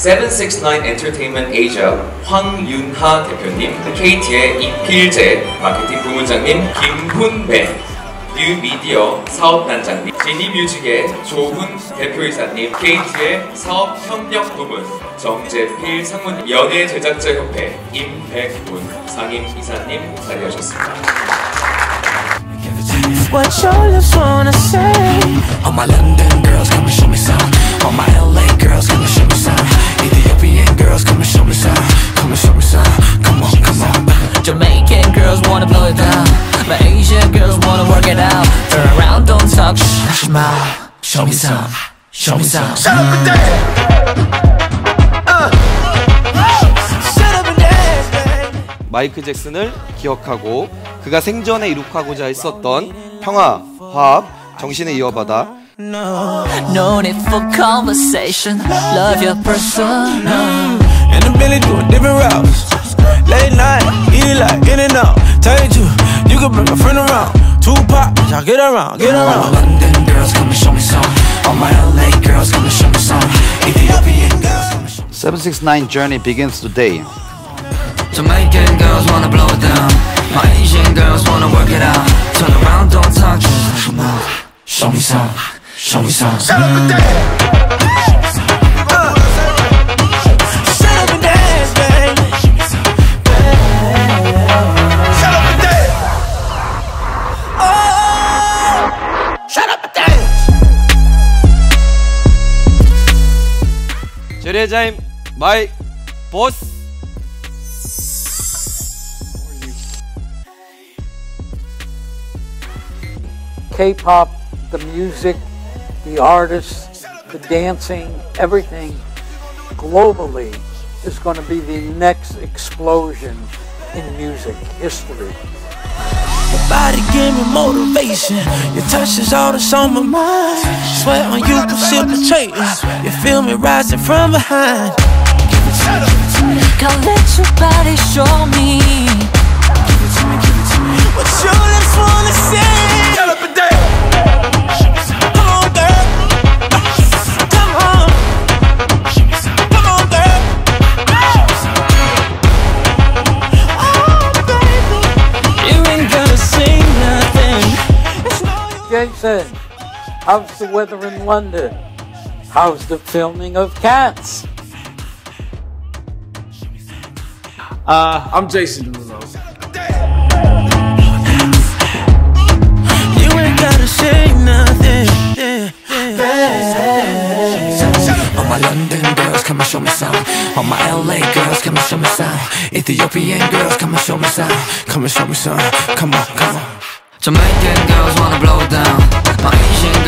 769 엔터테인먼트 에이저 황윤하 대표님, KT의 이필재 마케팅 부문장님 김훈배, 뉴미디어 사업단장님, 지니뮤직의 조훈 대표이사님, KT의 사업협력 부문 정재필 상무님, 연예제작자협회 임백훈 상임이사님 자리하셨습니다. What your lips wanna say? All my London girls come and show me some. All my LA girls come and show me some. Ethiopian girls come and show me some. Come and show me some. Come on, come on. Jamaican girls wanna blow it down. My Asian girls wanna work it out. Turn around, don't talk, shh, smile. Show me some. Show me some. Shut up and dance. Shut up and dance, baby. 마이클잭슨을 기억하고 그가 생전에 이룩하고자 했었던 평화, 화합, 정신을 이어받아 No need for conversation. Love your person. And the Billy doing different routes. Late night, eat it like in and out. Tell you too, you can bring a friend around. Tupac, y'all get around, get around. All my London girls come and show me some. All my LA girls come and show me some. Ethiopian girls come and show me some. 769 journey begins today. Jamaican girls wanna blow it down. My Asian girls wanna work it out. Turn around, don't talk, just come on. Show me some, show me some. Shut up and dance. Shut up and dance, baby. Shut up and dance. Oh, shut up and dance. 제레자임 마이 보스. K-pop, the music, the artists, the dancing, everything globally is going to be the next explosion in music history. Your body give me motivation. Your touch is all that's on my mind. Sweat on you precipitating. You feel me rising from behind. Come let your body show me. What your lips wanna say. Shut up and dance. Come on, girl. Come on. Come on, girl. Oh, baby. You ain't gonna say nothing. Jason, how's the weather in London? How's the filming of Cats? I'm Jason Derulo. You ain't gotta say nothing. All my London girls come and show me some. All my LA girls come and show me some. Ethiopian girls come and show me some. Come and show me some. Come on, come on. Jamaican girls wanna blow it down. My Asian